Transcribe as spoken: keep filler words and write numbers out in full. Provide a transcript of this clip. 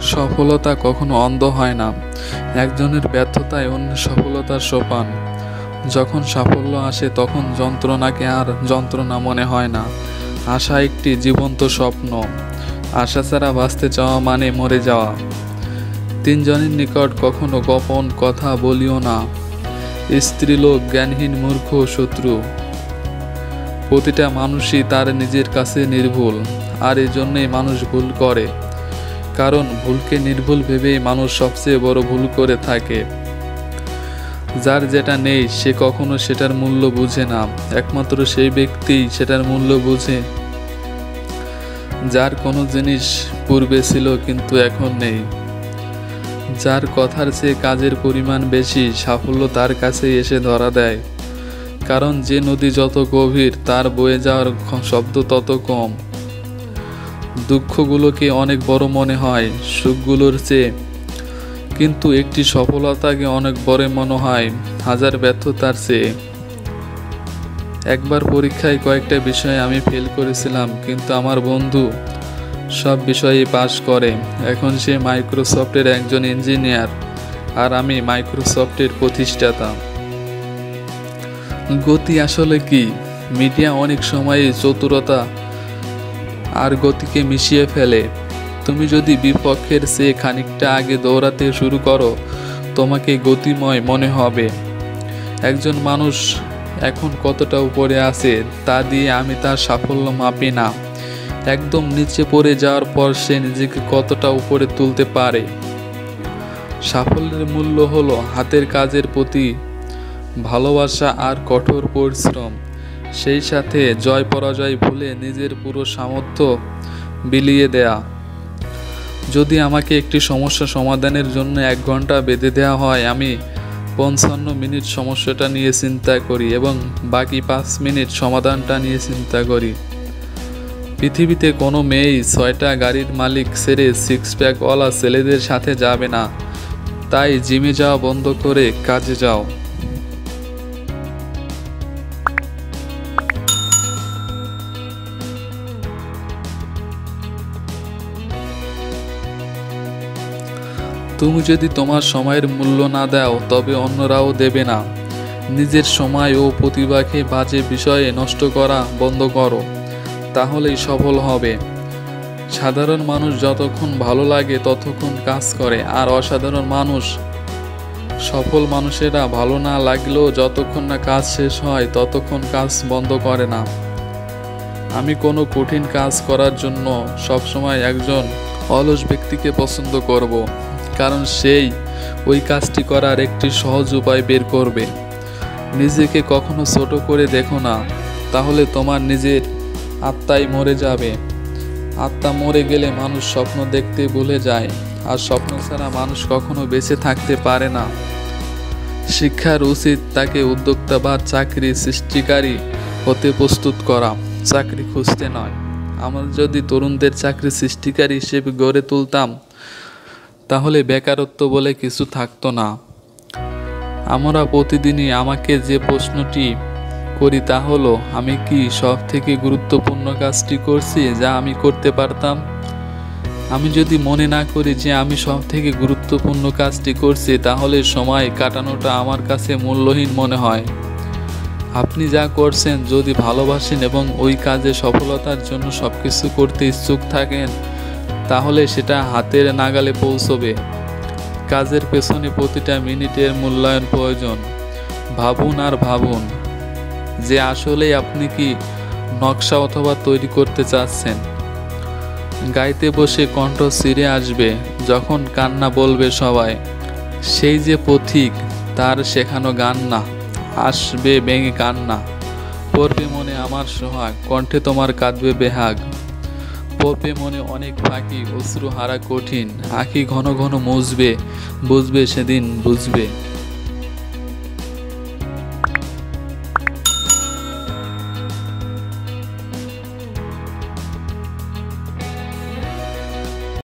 সফলতা কখনো অন্ধ হয় না। একজনের ব্যর্থতায় অন্যের সফলতার সোপান। যখন সাফল্য আসে তখন যন্ত্রণাকে আর যন্ত্রণা মনে হয় না। আশা একটি জীবন্ত স্বপ্ন। আশা ছাড়া বাঁচতে চাওয়া মানে মরে যাওয়া। তিনজনের নিকট কখনো গোপন কথা বলিও না। স্ত্রীলোক, জ্ঞানহীন, মূর্খ, শত্রু। প্রতিটা মানুষই তার নিজের কাছে নির্ভুল, আর এই জন্যই মানুষ ভুল করে। কারণ ভুলকে নির্ভুল ভেবেই মানুষ সবচেয়ে বড় ভুল করে থাকে। যার যেটা নেই সে কখনো সেটার মূল্য বুঝে না। একমাত্র সেই ব্যক্তিই সেটার মূল্য বুঝে যার কোনো জিনিস পূর্বে ছিল কিন্তু এখন নেই। যার কথার চেয়ে কাজের পরিমাণ বেশি, সাফল্য তার কাছেই এসে ধরা দেয়। কারণ যে নদী যত গভীর তার বয়ে যাওয়ার শব্দ তত কম। দুঃখগুলোকে অনেক বড় মনে হয় সুখগুলোর চেয়ে, কিন্তু একটি সফলতাকে অনেক বড় মনে হয় হাজার ব্যর্থতার চেয়ে। একবার পরীক্ষায় কয়েকটা বিষয়ে আমি ফেল করেছিলাম, কিন্তু আমার বন্ধু সব বিষয়ে পাশ করে। এখন সে মাইক্রোসফটের একজন ইঞ্জিনিয়ার, আর আমি মাইক্রোসফটের প্রতিষ্ঠাতা। গতি আসলে কি? মিডিয়া অনেক সময় চতুরতা আর গতিকে মিশিয়ে ফেলে। তুমি যদি বিপক্ষের চেয়ে খানিকটা আগে দৌড়াতে শুরু করো, তোমাকে গতিময় মনে হবে। একজন মানুষ এখন কতটা উপরে আছে তা দিয়ে আমি তার সাফল্য মাপি না, একদম নিচে পড়ে যাওয়ার পর সে নিজেকে কতটা উপরে তুলতে পারে। সাফল্যের মূল্য হলো হাতের কাজের প্রতি ভালোবাসা আর কঠোর পরিশ্রম, সেই সাথে জয় পরাজয় ভুলে নিজের পুরো সামর্থ্য বিলিয়ে দেয়া। যদি আমাকে একটি সমস্যা সমাধানের জন্য এক ঘন্টা বেঁধে দেওয়া হয়, আমি পঞ্চান্ন মিনিট সমস্যাটা নিয়ে চিন্তা করি এবং বাকি পাঁচ মিনিট সমাধানটা নিয়ে চিন্তা করি। পৃথিবীতে কোনো মেয়েই ছয়টা গাড়ির মালিক ছেড়ে সিক্স প্যাকওয়ালা ছেলেদের সাথে যাবে না। তাই জিমে যাওয়া বন্ধ করে কাজে যাও। তুমি যদি তোমার সময়ের মূল্য না দাও তবে অন্যরাও দেবে না। নিজের সময় ও প্রতিভাকে বাজে বিষয়ে নষ্ট করা বন্ধ করো, তাহলেই সফল হবে। সাধারণ মানুষ যতক্ষণ ভালো লাগে ততক্ষণ কাজ করে, আর অসাধারণ মানুষ, সফল মানুষেরা ভালো না লাগলেও যতক্ষণ না কাজ শেষ হয় ততক্ষণ কাজ বন্ধ করে না। আমি কোনো কঠিন কাজ করার জন্য সবসময় একজন অলস ব্যক্তিকে পছন্দ করব, কারণ সেই ওই কাজটি করার একটি সহজ উপায় বের করবে। নিজেকে কখনো ছোট করে দেখো না, তাহলে তোমার নিজের আত্মাই মরে যাবে। আত্মা মরে গেলে মানুষ স্বপ্ন দেখতে ভুলে যায়, আর স্বপ্ন ছাড়া মানুষ কখনো বেঁচে থাকতে পারে না। শিক্ষার উচিত তাকে উদ্যোক্তা বা চাকরি সৃষ্টিকারী হতে প্রস্তুত করা, চাকরি খুঁজতে নয়। আমরা যদি তরুণদের চাকরি সৃষ্টিকারী হিসেবে গড়ে তুলতাম, তাহলে বেকারত্ব বলে কিছু থাকতো না। আমরা প্রতিদিনই আমাকে যে প্রশ্নটি করি তা হলো, আমি কি সব থেকে গুরুত্বপূর্ণ কাজটি করছি যা আমি করতে পারতাম? আমি যদি মনে না করি যে আমি সব থেকে গুরুত্বপূর্ণ কাজটি করছি, তাহলে সময় কাটানোটা আমার কাছে মূল্যহীন মনে হয়। আপনি যা করছেন যদি ভালোবাসেন এবং ওই কাজে সফলতার জন্য সব কিছু করতে ইচ্ছুক থাকেন, তাহলে সেটা হাতের নাগালে পৌঁছবে। কাজের পেছনে প্রতিটা মিনিটের মূল্যায়ন প্রয়োজন। ভাবুন আর ভাবুন যে আসলেই আপনি কি নকশা অথবা তৈরি করতে চাচ্ছেন। গাইতে বসে কণ্ঠ ছিঁড়ে আসবে যখন কান্না বলবে সবাই। সেই যে পথিক, তার শেখানো গান না, আসবে ভেঙে কান্না। পড়বে মনে আমার সোহাগ, কণ্ঠে তোমার কাঁদবে বেহাগ। পড়বে মনে অনেক ফাঁকি, অশ্রু হারা কঠিন, আঁখি ঘন ঘন মুছবে, বুঝবে সেদিন বুঝবে।